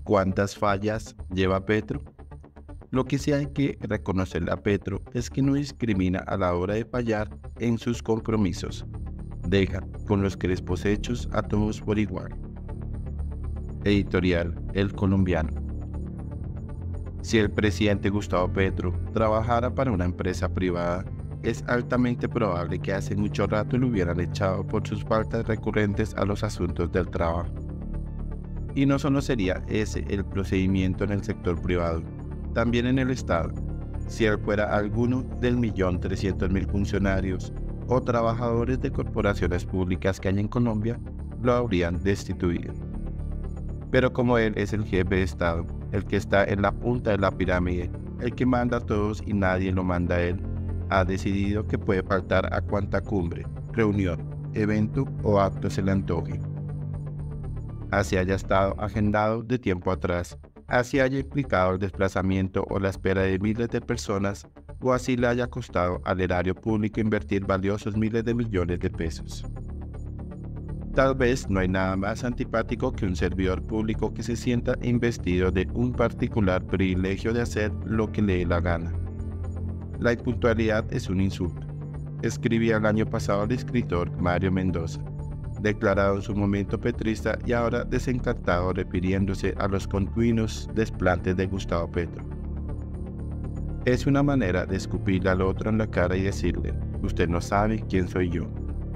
¿Cuántas fallas lleva Petro? Lo que sí hay que reconocerle a Petro es que no discrimina a la hora de fallar en sus compromisos. Deja con los crespos hechos a todos por igual. Editorial El Colombiano. Si el presidente Gustavo Petro trabajara para una empresa privada, es altamente probable que hace mucho rato lo hubieran echado por sus faltas recurrentes a los asuntos del trabajo. Y no solo sería ese el procedimiento en el sector privado, también en el Estado. Si él fuera alguno del 1.300.000 funcionarios o trabajadores de corporaciones públicas que hay en Colombia, lo habrían destituido. Pero como él es el jefe de Estado, el que está en la punta de la pirámide, el que manda a todos y nadie lo manda a él, ha decidido que puede faltar a cuanta cumbre, reunión, evento o acto se le antoje. Así haya estado agendado de tiempo atrás, así haya implicado el desplazamiento o la espera de miles de personas, o así le haya costado al erario público invertir valiosos miles de millones de pesos. Tal vez no hay nada más antipático que un servidor público que se sienta investido de un particular privilegio de hacer lo que le dé la gana. La impuntualidad es un insulto, escribía el año pasado el escritor Mario Mendoza, declarado en su momento petrista y ahora desencantado refiriéndose a los continuos desplantes de Gustavo Petro. Es una manera de escupirle al otro en la cara y decirle, usted no sabe quién soy yo.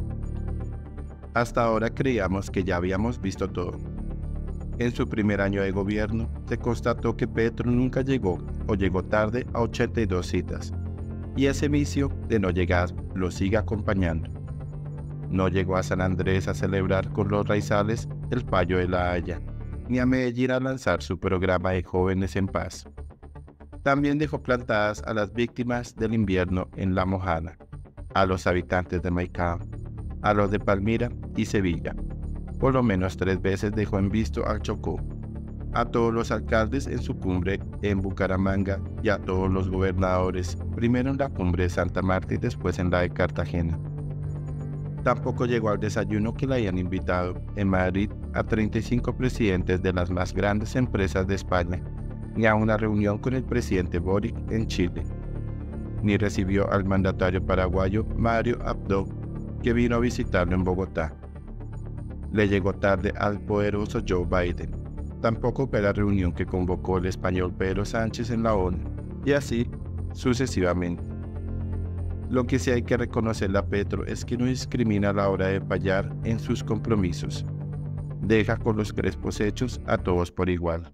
Hasta ahora creíamos que ya habíamos visto todo. En su primer año de gobierno, se constató que Petro nunca llegó o llegó tarde a 82 citas, y ese vicio de no llegar lo sigue acompañando. No llegó a San Andrés a celebrar con los raizales el fallo de La Haya, ni a Medellín a lanzar su programa de Jóvenes en Paz. También dejó plantadas a las víctimas del invierno en La Mojana, a los habitantes de Maicao, a los de Palmira y Sevilla. Por lo menos 3 veces dejó en visto al Chocó, a todos los alcaldes en su cumbre en Bucaramanga y a todos los gobernadores, primero en la cumbre de Santa Marta y después en la de Cartagena. Tampoco llegó al desayuno que le habían invitado en Madrid a 35 presidentes de las más grandes empresas de España, ni a una reunión con el presidente Boric en Chile, ni recibió al mandatario paraguayo Mario Abdo, que vino a visitarlo en Bogotá. Le llegó tarde al poderoso Joe Biden. Tampoco fue a la reunión que convocó el español Pedro Sánchez en la ONU, y así sucesivamente. Lo que sí hay que reconocerle a Petro es que no discrimina a la hora de fallar en sus compromisos. Deja con los crespos hechos a todos por igual.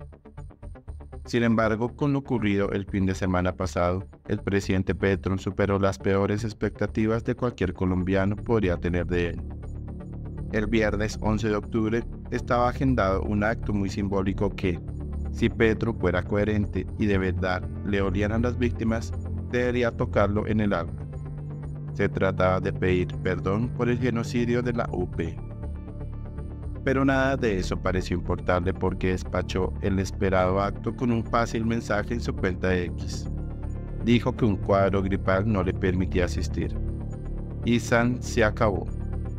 Sin embargo, con lo ocurrido el fin de semana pasado, el presidente Petro superó las peores expectativas de cualquier colombiano podría tener de él. El viernes 11 de octubre estaba agendado un acto muy simbólico que, si Petro fuera coherente y de verdad le olieran las víctimas, debería tocarlo en el alma. Se trataba de pedir perdón por el genocidio de la UP. Pero nada de eso pareció importarle porque despachó el esperado acto con un fácil mensaje en su cuenta de X. Dijo que un cuadro gripal no le permitía asistir. Y se acabó.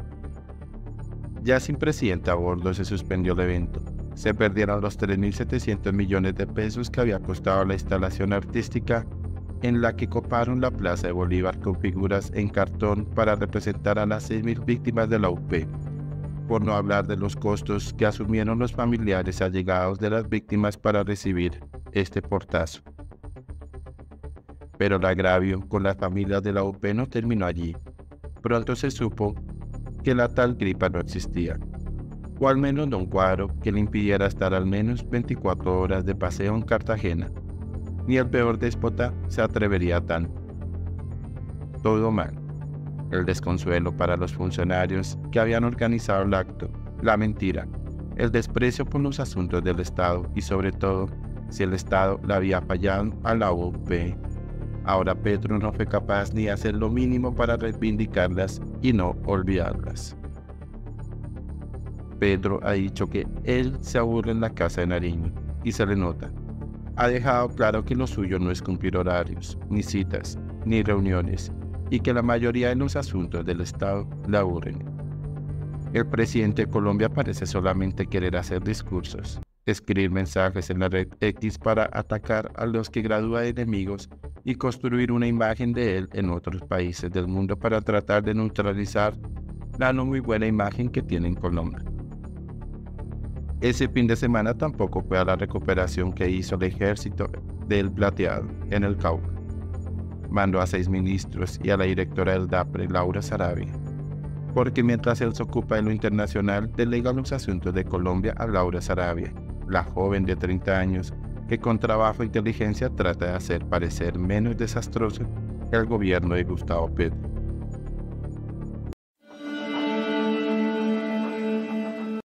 Ya sin presidente a bordo se suspendió el evento. Se perdieron los 3.700 millones de pesos que había costado la instalación artística en la que coparon la Plaza de Bolívar con figuras en cartón para representar a las 6.000 víctimas de la UP, por no hablar de los costos que asumieron los familiares allegados de las víctimas para recibir este portazo. Pero el agravio con las familias de la UP no terminó allí. Pronto se supo que la tal gripa no existía, o al menos no un cuadro que le impidiera estar al menos 24 horas de paseo en Cartagena. Ni el peor déspota se atrevería a tanto. Todo mal. El desconsuelo para los funcionarios que habían organizado el acto, la mentira, el desprecio por los asuntos del Estado y sobre todo, si el Estado le había fallado a la UP. Ahora Petro no fue capaz ni de hacer lo mínimo para reivindicarlas y no olvidarlas. Petro ha dicho que él se aburre en la casa de Nariño, y se le nota. Ha dejado claro que lo suyo no es cumplir horarios, ni citas, ni reuniones, y que la mayoría de los asuntos del Estado le aburren. El presidente de Colombia parece solamente querer hacer discursos, escribir mensajes en la red X para atacar a los que gradúa de enemigos y construir una imagen de él en otros países del mundo para tratar de neutralizar la no muy buena imagen que tiene en Colombia. Ese fin de semana tampoco fue a la recuperación que hizo el ejército del Plateado en el Cauca. Mandó a 6 ministros y a la directora del DAPRE, Laura Sarabia, porque mientras él se ocupa de lo internacional, delega los asuntos de Colombia a Laura Sarabia, la joven de 30 años que con trabajo e inteligencia trata de hacer parecer menos desastroso que el gobierno de Gustavo Petro.